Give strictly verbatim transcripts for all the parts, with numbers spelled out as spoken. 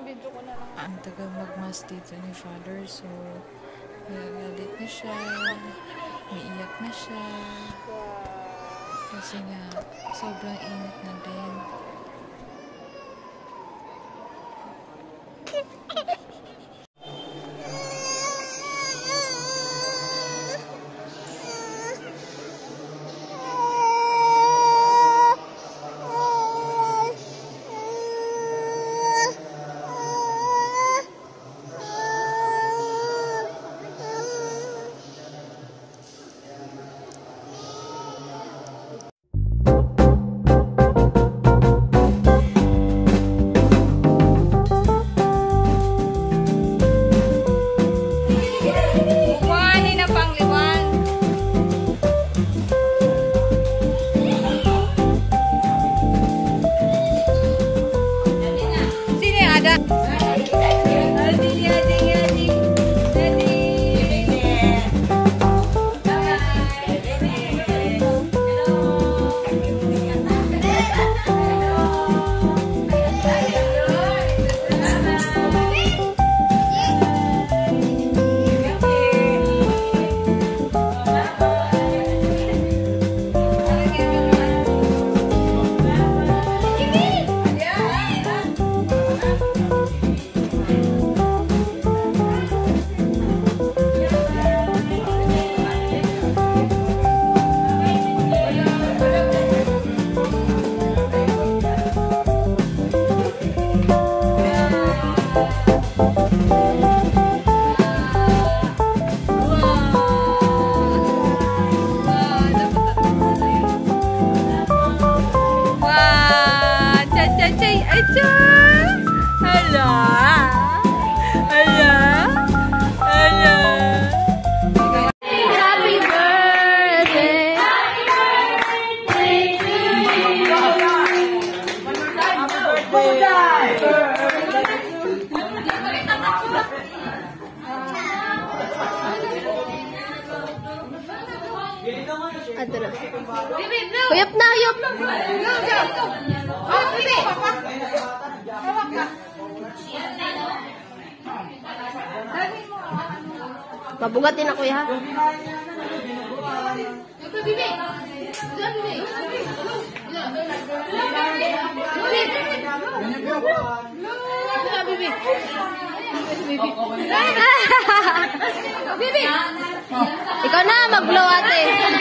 Ang tagal magmas dito ni Father, so nagagalit na siya, umiiyak na siya, kasi nga sobrang init na din. Huyop na, huyop! Mabugatin ako, ya. Ikaw na, mag-blow ate.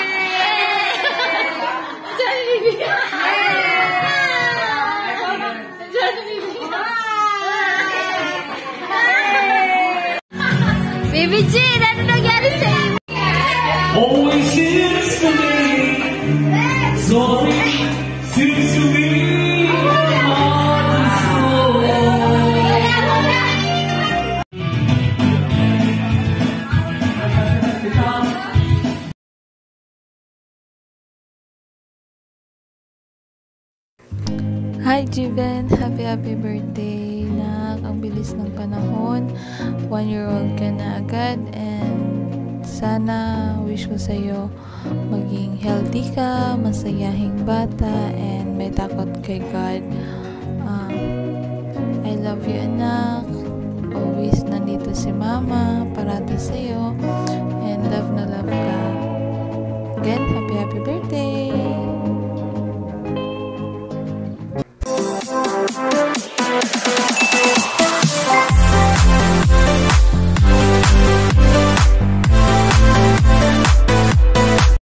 Baby G, ano nangyari sa'yo? Always seems to me, sorry, seems to me, Hi Jievin! Happy happy birthday! Nak, ang bilis ng panahon. One year old ka na agad, and sana wish ko sa'yo maging healthy ka, masayahing bata, and may takot kay God. Um, I love you anak. Always nandito si mama, parati sa'yo, and love na love ka. Again, happy happy birthday!